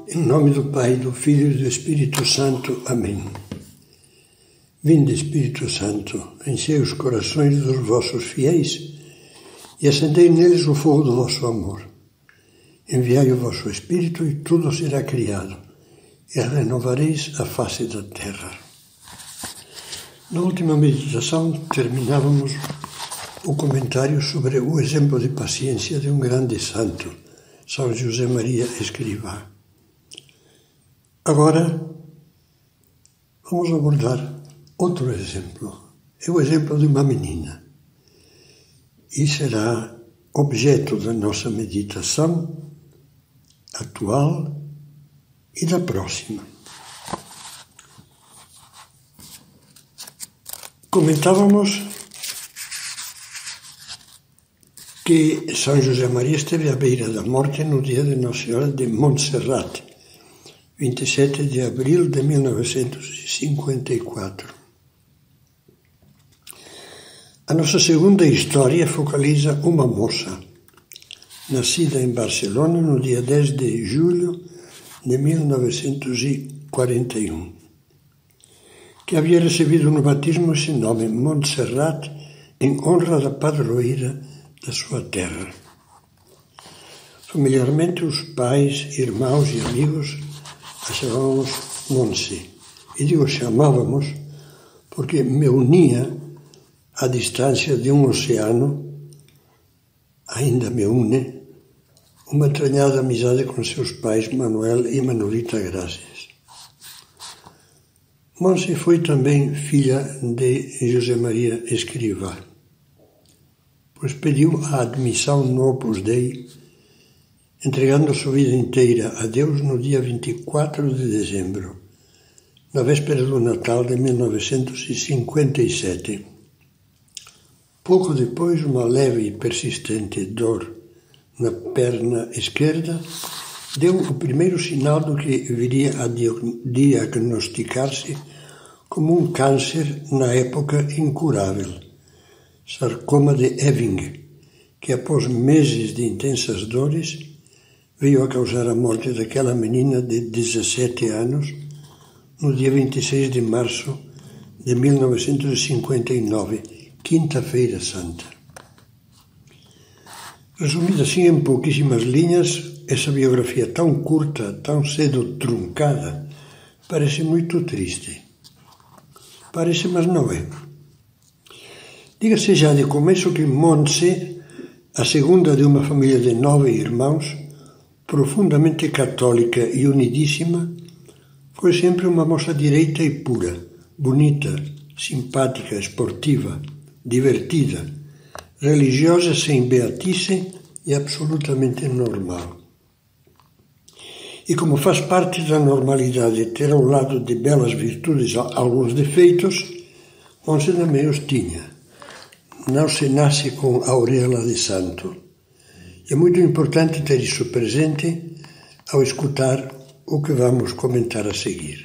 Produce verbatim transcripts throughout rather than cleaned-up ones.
Em nome do Pai, do Filho e do Espírito Santo. Amém. Vinde, Espírito Santo, enchei os corações dos vossos fiéis e acendei neles o fogo do vosso amor. Enviai o vosso Espírito e tudo será criado, e renovareis a face da terra. Na última meditação terminávamos o comentário sobre o exemplo de paciência de um grande santo, São José Maria Escrivá. Agora vamos abordar outro exemplo. É o exemplo de uma menina. E será objeto da nossa meditação atual e da próxima. Comentávamos que São José Maria esteve à beira da morte no dia de Nossa Senhora de Montserrat, vinte e sete de abril de mil novecentos e cinquenta e quatro. A nossa segunda história focaliza uma moça, nascida em Barcelona no dia dez de julho de mil novecentos e quarenta e um, que havia recebido no batismo esse nome, Montserrat, em honra da padroeira da sua terra. Familiarmente, os pais, irmãos e amigos a chamávamos Monse. E digo chamávamos porque me unia à distância de um oceano, ainda me une, uma entranhada amizade com seus pais Manuel e Manolita Gracias. Monse foi também filha de José Maria Escrivá, pois pediu a admissão no Opus Dei, entregando sua vida inteira a Deus no dia vinte e quatro de dezembro, na véspera do Natal de mil novecentos e cinquenta e sete. Pouco depois, uma leve e persistente dor na perna esquerda deu o primeiro sinal do que viria a diagnosticar-se como um câncer na época incurável, sarcoma de Ewing, que após meses de intensas dores veio a causar a morte daquela menina de dezessete anos no dia vinte e seis de março de mil novecentos e cinquenta e nove, Quinta-feira Santa. Resumida assim em pouquíssimas linhas, essa biografia tão curta, tão cedo truncada, parece muito triste. Parece, mas não é. Diga-se já de começo que Monse, a segunda de uma família de nove irmãos, profundamente católica e unidíssima, foi sempre uma moça direita e pura, bonita, simpática, esportiva, divertida, religiosa sem beatice e absolutamente normal. E como faz parte da normalidade ter ao lado de belas virtudes alguns defeitos, Monse também os tinha. Não se nasce com auréola de santo. É muito importante ter isso presente ao escutar o que vamos comentar a seguir.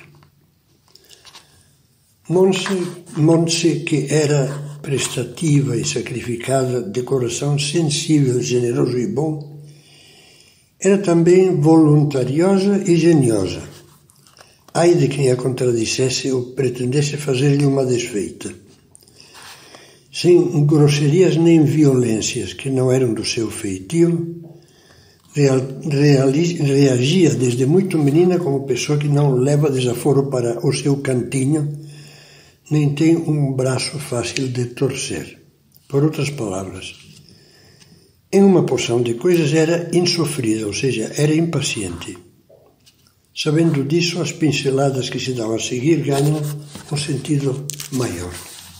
Monse, Monse, que era prestativa e sacrificada, de coração sensível, generoso e bom, era também voluntariosa e geniosa. Ai de quem a contradissesse ou pretendesse fazer-lhe uma desfeita. Sem grosserias nem violências que não eram do seu feitio, real, reali, reagia desde muito menina como pessoa que não leva desaforo para o seu cantinho, nem tem um braço fácil de torcer. Por outras palavras, em uma porção de coisas era insofrida, ou seja, era impaciente. Sabendo disso, as pinceladas que se dão a seguir ganham um sentido maior.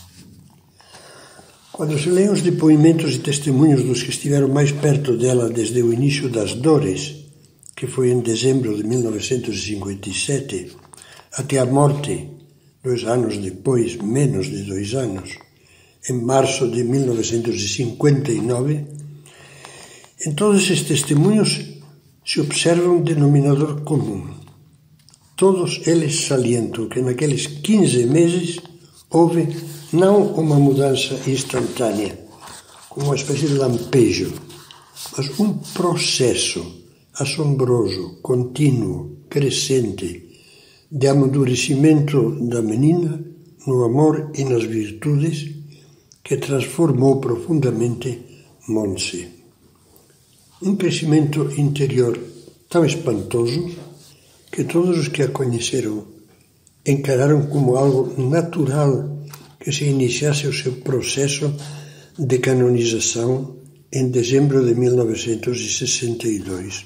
Quando se lêem os depoimentos e testemunhos dos que estiveram mais perto dela desde o início das dores, que foi em dezembro de mil novecentos e cinquenta e sete, até a morte, dois anos depois, menos de dois anos, em março de mil novecentos e cinquenta e nove, em todos esses testemunhos se observa um denominador comum. Todos eles salientam que naqueles quinze meses houve não uma mudança instantânea, como uma espécie de lampejo, mas um processo assombroso, contínuo, crescente, de amadurecimento da menina no amor e nas virtudes que transformou profundamente Montse. Um crescimento interior tão espantoso que todos os que a conheceram encararam como algo natural que se iniciasse o seu processo de canonização em dezembro de mil novecentos e sessenta e dois.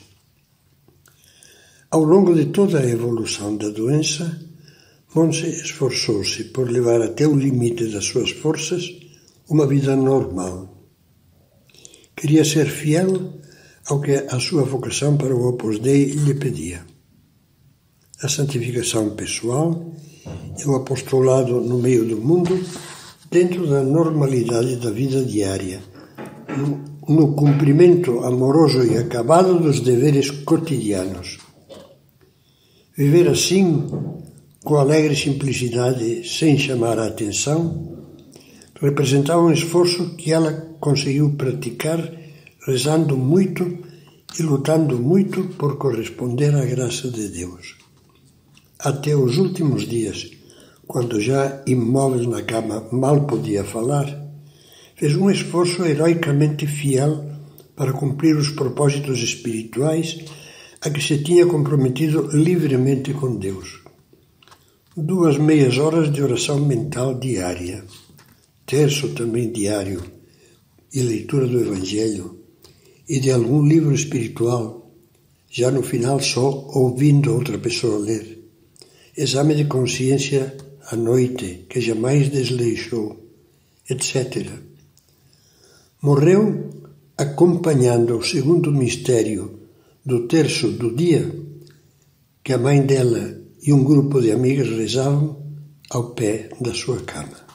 Ao longo de toda a evolução da doença, Montse esforçou-se por levar até o limite das suas forças uma vida normal. Queria ser fiel ao que a sua vocação para o Opus Dei lhe pedia. A santificação pessoal e o apostolado no meio do mundo dentro da normalidade da vida diária, no, no cumprimento amoroso e acabado dos deveres cotidianos. Viver assim, com alegre simplicidade, sem chamar a atenção, representava um esforço que ela conseguiu praticar rezando muito e lutando muito por corresponder à graça de Deus. Até os últimos dias, quando já imóvel na cama mal podia falar, fez um esforço heroicamente fiel para cumprir os propósitos espirituais a que se tinha comprometido livremente com Deus. Duas meias horas de oração mental diária, terço também diário, e leitura do Evangelho, e de algum livro espiritual, já no final só ouvindo outra pessoa ler. Exame de consciência à noite, que jamais desleixou, etcétera. Morreu acompanhando o segundo mistério do terço do dia, que a mãe dela e um grupo de amigas rezavam ao pé da sua cama.